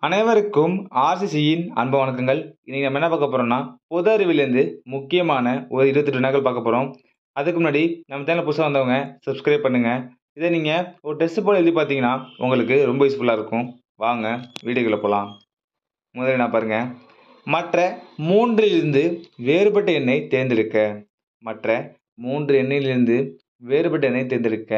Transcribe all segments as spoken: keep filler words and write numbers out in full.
அனைவருக்கும் ஆர்சிசியின் அன்பு வணக்கங்கள். இன்னைக்கு நம்ம என்ன பார்க்க போறோம்னா, பொது அறிவிலேருந்து முக்கியமான ஒரு இருபத்தி எட்டு வினாக்கள் பார்க்க போறோம். அதுக்கு முன்னாடி நம்ம சேனல் புதுசா வந்தவங்க சப்ஸ்கிரைப் பண்ணுங்க. இதை நீங்க ஒரு டெஸ்ட் போல எழுதி பார்த்தீங்கன்னா உங்களுக்கு ரொம்ப யூஸ்ஃபுல்லா இருக்கும். வாங்க வீடியோக்குள்ள போலாம். முதல்ல நான் பாருங்க. மற்ற மூன்றிலிருந்து வேறுபட்ட எண்ணை தேர்ந்தெடுக்க. மற்ற மூன்று எண்ணிலிருந்து வேறுபட்ட எண்ணை தேர்ந்தெடுக்க.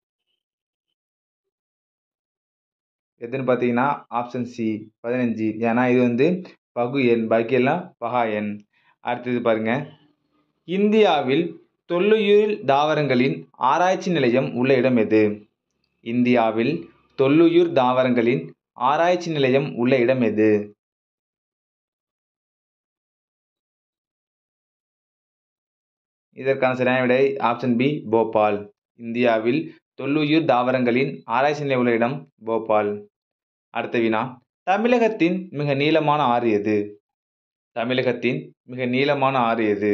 எதுன்னு பார்த்தீங்கன்னா ஆப்ஷன் சி பதினைந்து. ஏன்னா இது வந்து பகு எண், பாக்கி எல்லாம் பகா எண். அடுத்தது பாருங்க. இந்தியாவில் தொல்லுயிர் தாவரங்களின் ஆராய்ச்சி நிலையம் உள்ள இடம் எது? இந்தியாவில் தொல்லுயிர் தாவரங்களின் ஆராய்ச்சி நிலையம் உள்ள இடம் எது? இதற்கான சரியான விடை ஆப்ஷன் பி போபால். இந்தியாவில் தொல்லுயிர் தாவரங்களின் ஆராய்ச்சி நிலையம் உள்ள இடம் போபால். அடுத்த வினா. தமிழகத்தின் மிக நீளமான ஆறு எது? தமிழகத்தின் மிக நீளமான ஆறு எது?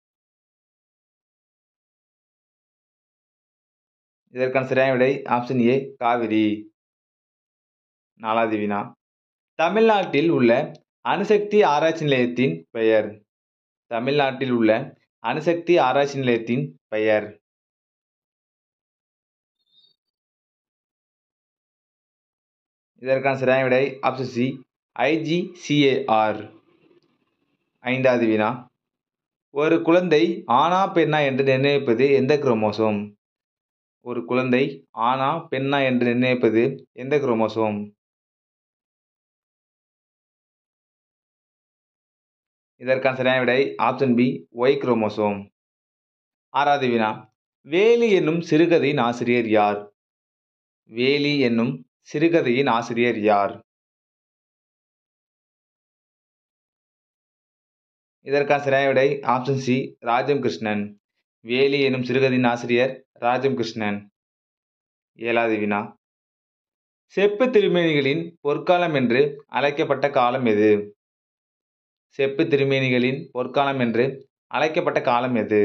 இதற்கான சரியான விடை ஆப்ஷன் ஏ காவிரி. நாலாவது வினா. தமிழ்நாட்டில் உள்ள அணுசக்தி ஆராய்ச்சி நிலையத்தின் பெயர். தமிழ்நாட்டில் உள்ள அணுசக்தி ஆராய்ச்சி நிலையத்தின் பெயர். இதற்கான சரியான விடை ஆப்ஷன் சி ஐஜிசிஏஆர். ஐந்தாவது வினா. ஒரு குழந்தை ஆணா பெண்ணா என்று நிர்ணயிப்பது எந்த குரோமோசோம்? ஒரு குழந்தை ஆணா பெண்ணா என்று நிர்ணயிப்பது எந்த குரோமோசோம்? இதற்கான சரியான விடை ஆப்ஷன் பி ஒய் குரோமோசோம். ஆறாவது வினா. வேலி என்னும் சிறுகதையின் ஆசிரியர் யார்? வேலி என்னும் சிறுகதையின் ஆசிரியர் யார்? இதற்கான சரியான விடை ஆப்ஷன் சி ராஜம் கிருஷ்ணன். வேலி என்னும் சிறுகதையின் ஆசிரியர் ராஜம் கிருஷ்ணன். ஏழாவது வினா. செப்பு திருமேனிகளின் பொற்காலம் என்று அழைக்கப்பட்ட காலம் எது? செப்பு திருமேனிகளின் பொற்காலம் என்று அழைக்கப்பட்ட காலம் எது?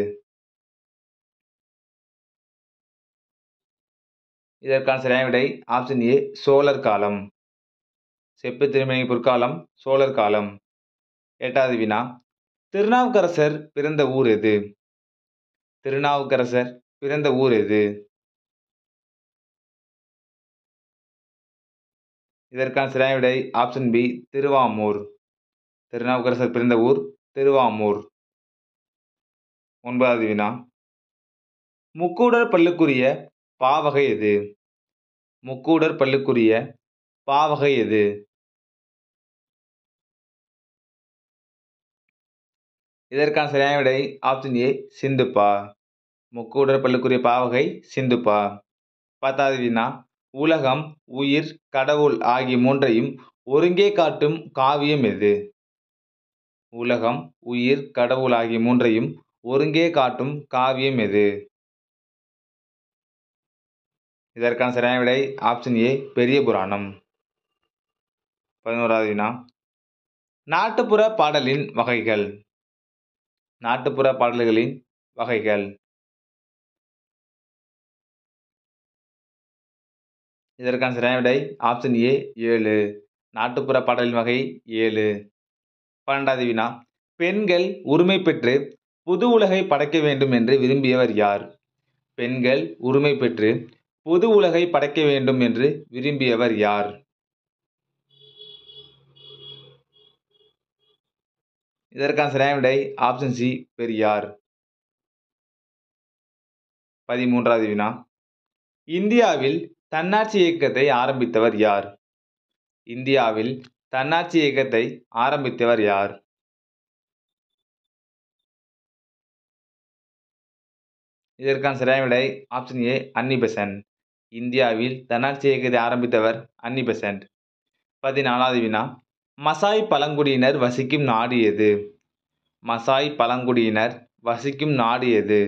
இதற்கான சரியான விடை ஆப்ஷன் ஏ சோழர் காலம். செப்பு திருமேனி பொற்காலம் சோழர் காலம். எட்டாவது வினா. திருநாவுக்கரசர் பிறந்த ஊர் எது? திருநாவுக்கரசர் பிறந்த ஊர் எது? இதற்கான சரியான விடை ஆப்ஷன் பி திருவாமூர். திருநாவுக்கரசர் பிறந்த ஊர் திருவாமூர். ஒன்பதாவது வினா. முக்கூடர் பல்லுக்குரிய பாவகை எது? முக்கூடர் பல்லுக்குரிய பாவகை எது? இதற்கான சரியான விடை ஆப்ஷன் ஏ சிந்துப்பா. முக்கூடர் பல்லுக்குரிய பாவகை சிந்துப்பா. பத்தாவது வினா. உலகம், உயிர், கடவுள் ஆகிய மூன்றையும் ஒருங்கே காட்டும் காவியம் எது? உலகம், உயிர், கடவுள் ஆகிய மூன்றையும் ஒருங்கே காட்டும் காவியம் எது? இதற்கான சரியான விடை ஆப்ஷன் ஏ பெரிய புராணம். பதினோராவது வினா. நாட்டுப்புற பாடலின் வகைகள். நாட்டுப்புற பாடல்களின் வகைகள். இதற்கான சரியான விடை ஆப்ஷன் ஏ ஏழு. நாட்டுப்புற பாடலின் வகை ஏழு. பன்னெண்டாவது வினா. பெண்கள் உரிமை பெற்று புது உலகை படைக்க வேண்டும் என்று விரும்பியவர் யார்? பெண்கள் உரிமை பெற்று புது உலகை படைக்க வேண்டும் என்று விரும்பியவர் யார்? இதற்கான சரியான விடை ஆப்ஷன் சி பெரியார். பதிமூன்றாவது வினா. இந்தியாவில் தன்னாட்சி இயக்கத்தை ஆரம்பித்தவர் யார்? இந்தியாவில் தன்னாட்சி இயக்கத்தை ஆரம்பித்தவர் யார்? இதற்கான சரியான விடை ஆப்ஷன் ஏ அன்னி பெசன்ட். இந்தியாவில் தன்னாட்சி இயக்கத்தை ஆரம்பித்தவர் அன்னி பெசன்ட். பதினாலாவது வினா. மசாய் பழங்குடியினர் வசிக்கும் நாடு எது? மசாய் பழங்குடியினர் வசிக்கும் நாடு எது?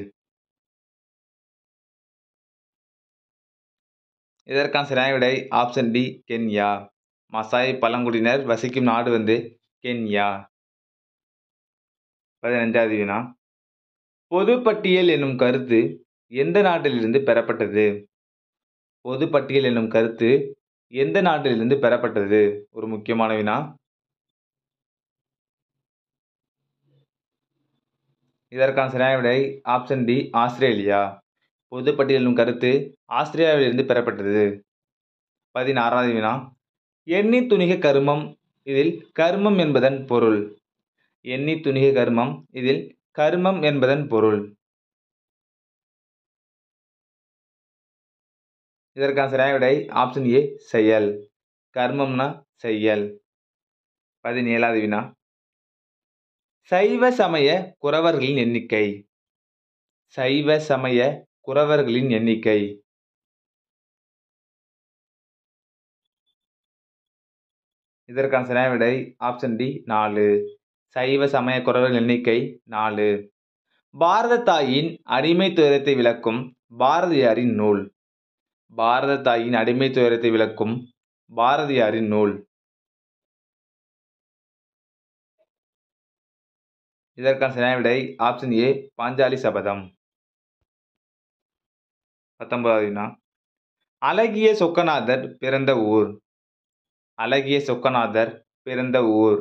இதற்கான சரியான விடை ஆப்ஷன் டி கென்யா. மசாய் பழங்குடியினர் வசிக்கும் நாடு வந்து கென்யா. பதினைந்தாவது வினா. பொதுப்பட்டியல் என்னும் கருத்து எந்த நாட்டிலிருந்து பெறப்பட்டது? பொதுப்பட்டியல் என்னும் கருத்து எந்த நாட்டிலிருந்து பெறப்பட்டது? ஒரு முக்கியமான வினா. இதற்கான சரியான விடை ஆப்ஷன் டி ஆஸ்திரேலியா. பொதுப்பட்டியல் எனும் கருத்து ஆஸ்திரேலியாவிலிருந்து பெறப்பட்டது. பதினாறாவது வினா. எண்ணி துணிக கருமம். இதில் கருமம் என்பதன் பொருள். எண்ணி துணிக கருமம். இதில் கருமம் என்பதன் பொருள். இதற்கான சரியான விடை ஆப்ஷன் ஏ செயல். கர்மம்னா செயல். பதினேழாவது வினா. சைவ சமய குரவர்களின் எண்ணிக்கை. சைவ சமய குரவர்களின் எண்ணிக்கை. இதற்கான சரியான விடை ஆப்ஷன் டி நாலு. சைவ சமய குரவர்கள் எண்ணிக்கை நாலு. பாரத தாயின் அடிமை துயரத்தை விளக்கும் பாரதியாரின் நூல். பாரத தாயின் அடிமை துயரத்தை விளக்கும் பாரதியாரின் நூல். இதற்கான சரியான விடை ஆப்ஷன் ஏ பாஞ்சாலி சபதம். பத்தொன்பதாவது வினா. அழகிய சொக்கநாதர் பிறந்த ஊர். அழகிய சொக்கநாதர் பிறந்த ஊர்.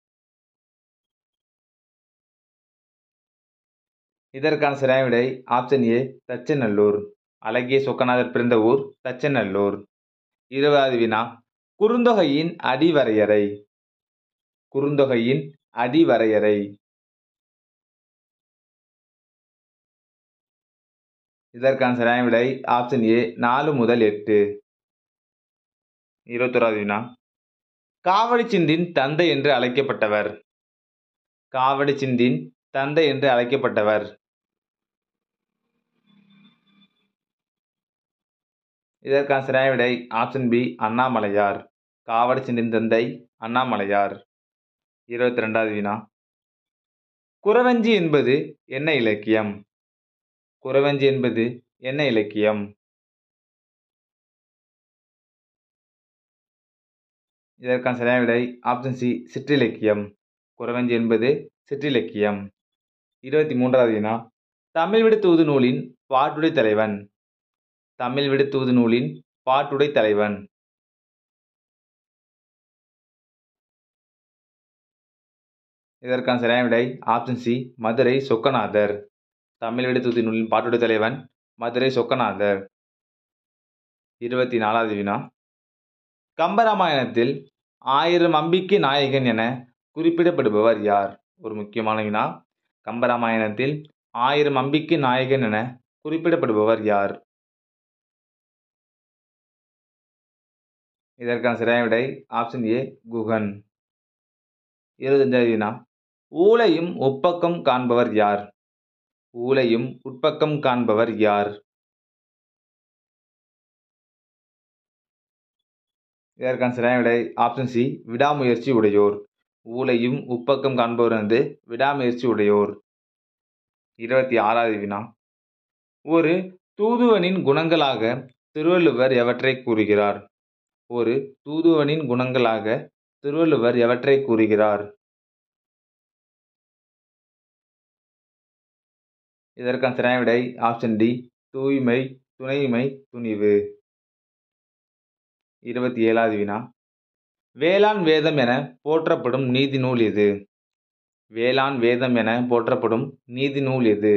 இதற்கான சரியான விடை ஆப்ஷன் ஏ தச்சநல்லூர். அழகிய சொக்கநாதர் பிறந்த ஊர் தச்சநல்லூர். இருபதாவது வினா. குறுந்தொகையின் அடிவரையறை. குறுந்தொகையின் அடிவரையறை. இதற்கான சரியான விடை ஆப்ஷன் ஏ நாலு முதல் எட்டு. இருபத்தோராவது வினா. காவடி சிந்தின் தந்தை என்று அழைக்கப்பட்டவர். காவடி சிந்தின் தந்தை என்று அழைக்கப்பட்டவர். இதற்கான சரியான விடை ஆப்ஷன் பி அண்ணாமலையார். காவடி சிந்தின் தந்தை அண்ணாமலையார். இருபத்தி ரெண்டாவது வினா. குறவஞ்சி என்பது என்ன இலக்கியம்? குறவஞ்சி என்பது என்ன இலக்கியம்? இதற்கான சரியான விடை ஆப்ஷன் சி சிற்றிலக்கியம். குறவஞ்சி என்பது சிற்றிலக்கியம். இருபத்தி மூன்றாவது வினா. தமிழ் விடு தூது நூலின் பாட்டுடை தலைவன். தமிழ் விடு தூது நூலின் பாட்டுடை தலைவன். இதற்கான சரியான விடை ஆப்ஷன் சி மதுரை சொக்கநாதர். தமிழ் விடு தூது நூலின் பாட்டுடை தலைவன் மதுரை சொக்கநாதர். இருபத்தி நாலாவது வினா. கம்பராமாயணத்தில் ஆயிரம் அம்பிக்கு நாயகன் என குறிப்பிடப்படுபவர் யார்? ஒரு முக்கியமான வினா. கம்பராமாயணத்தில் ஆயிரம் அம்பிக்கு நாயகன் என குறிப்பிடப்படுபவர் யார்? இதற்கான சரியான விடை ஆப்ஷன் ஏ குகன். இருபத்தஞ்சாவது வினா. ஊழையும் உட்பக்கம் காண்பவர் யார்? ஊழையும் உட்பக்கம் காண்பவர் யார்? இதற்கான சரியான விடை ஆப்ஷன் சி விடாமுயற்சி உடையோர். ஊழையும் உட்பக்கம் காண்பவர் வந்து விடாமுயற்சி உடையோர். இருபத்தி ஆறாவது வினா. ஒரு தூதுவனின் குணங்களாக திருவள்ளுவர் எவற்றை கூறுகிறார்? ஒரு தூதுவனின் குணங்களாக திருவள்ளுவர் எவற்றை கூறுகிறார்? இதற்கான சரியான விடை ஆப்ஷன் டி தூய்மை, துணைமை, துணிவு. இருபத்தி ஏழாவது வினா. வேளாண் வேதம் என போற்றப்படும் நீதி நூல் எது? வேளாண் வேதம் என போற்றப்படும் நீதி நூல் எது?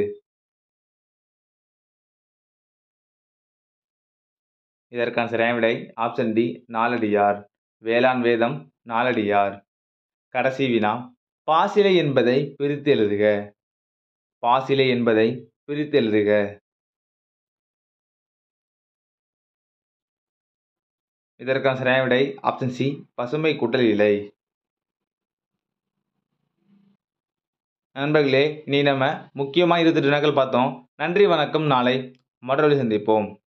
இதற்கான சரியான விடை ஆப்ஷன் டி நாலடியார். வேளாண் வேதம் நாலடியார். கடைசி வினா. பாசிலை என்பதை பிரித்து எழுதுக. பாசிலை என்பதை பிரித்து எழுதுக. இதற்கான சரியான விடை ஆப்ஷன் சி பசுமை கூட்டல் இலை. நண்பர்களே, இனி நம்ம முக்கியமாக இருபத்தெட்டு வினாக்கள் பார்த்தோம். நன்றி, வணக்கம். நாளை மறுபடியும் சந்திப்போம்.